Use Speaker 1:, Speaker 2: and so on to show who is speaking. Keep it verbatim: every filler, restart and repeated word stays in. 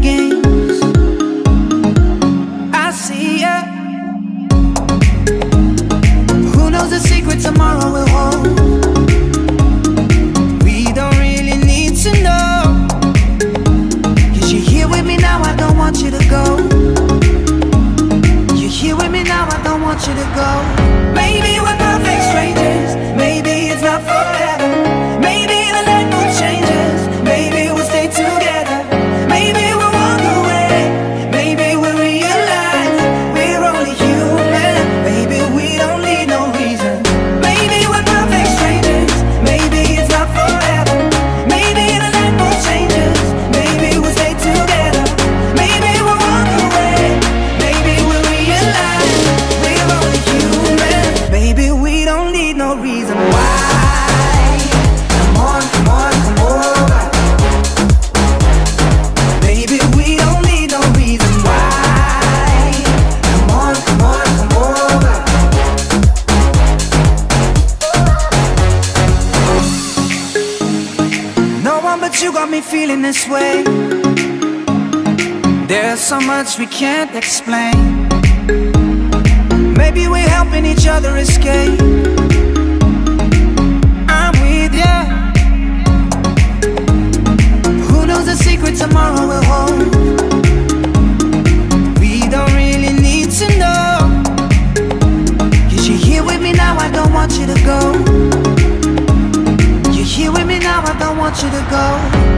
Speaker 1: games. I see ya. Who knows the secret tomorrow will hold? We don't really need to know. Cause you're here with me now, I don't want you to go. You're here with me now, I don't want you to go. Maybe we're perfect strangers, maybe it's not forever. Maybe the night mood changes, maybe we'll stay together. Maybe we'll walk away, maybe we'll realize we're only human. Maybe we don't need no reason. Maybe we're perfect strangers, maybe it's not forever. Maybe the night mood changes, maybe we'll stay together. Maybe we'll walk away, maybe we'll realize we're only human. Maybe we don't need no reason why. Come on, come on, come over. Baby, we don't need no reason why. Come on, come on, come over. No one but you got me feeling this way. There's so much we can't explain. Maybe we're helping each other escape. I'm with ya. Who knows the secret tomorrow will hold? We don't really need to know. Cause you're here with me now, I don't want you to go. You're here with me now, I don't want you to go.